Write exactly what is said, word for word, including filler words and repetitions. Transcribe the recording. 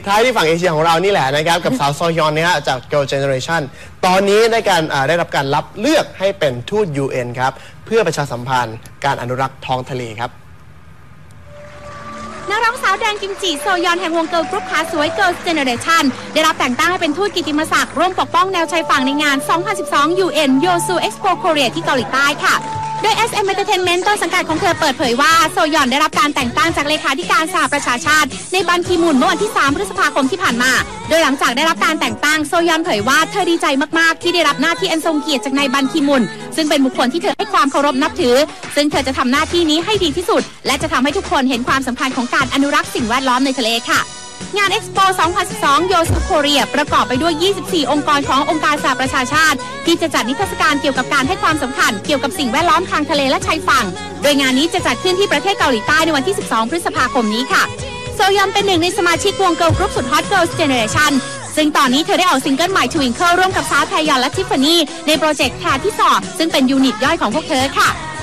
ท้ายที่ฝั่งเอเชียของเรานี่แหละนะครับกับสาวโซยอนเนี่ยจาก Girl Generation ตอนนี้ได้การได้รับการรับเลือกให้เป็นทูต ยู เอ็น ครับเพื่อประชาสัมพันธ์การอนุรักษ์ท้องทะเลครับนักร้องสาวแดงกิมจิโซยอนแห่งวงเกิร์ลกรุ๊ปขาสวย Girls Generation ได้รับแต่งตั้งให้เป็นทูตกิตติมศักดิ์ร่วมปกป้องแนวชายฝั่งในงาน สองพันสิบสอง ยู เอ็น Yosu Expo Korea ที่เกาหลีใต้ค่ะโดย เอส เอ็ม Entertainment ต้นสังกัดของเธอเปิดเผยว่าโซยอนได้รับการแต่งตั้งจากเลขาธิการสหประชาชาติในบันคีมุนเมื่อวันที่ สาม พฤษภาคมที่ผ่านมาโดยหลังจากได้รับการแต่งตั้งโซยอนเผยว่าเธอดีใจมากๆที่ได้รับหน้าที่อันทรงเกียรติจากนายบันคีมุนซึ่งเป็นบุคคลที่เธอให้ความเคารพนับถือซึ่งเธอจะทำหน้าที่นี้ให้ดีที่สุดและจะทำให้ทุกคนเห็นความสำคัญของการอนุรักษ์สิ่งแวดล้อมในทะเลค่ะงาน Expo สองพันสิบสอง Yosu Korea ประกอบไปด้วย ยี่สิบสี่ องค์กรขององค์การสหประชาชาติที่จะจัดนิทรรศการเกี่ยวกับการให้ความสำคัญเกี่ยวกับสิ่งแวดล้อมทางทะเลและชายฝั่งโดยงานนี้จะจัดขึ้นที่ประเทศเกาหลีใต้ในวันที่ สิบสอง พฤษภาคมนี้ค่ะโซยอนเป็นหนึ่งในสมาชิกวงเกิร์ลกรุ๊ปสุดฮอต Girls Generation ซึ่งตอนนี้เธอได้ออกซิงเกิลใหม่ Twinkle ร่วมกับสาวแทยอนและทิฟฟานี่ในโปรเจกต์แทที่สอซึ่งเป็นยูนิตย่อยของพวกเธอค่ะ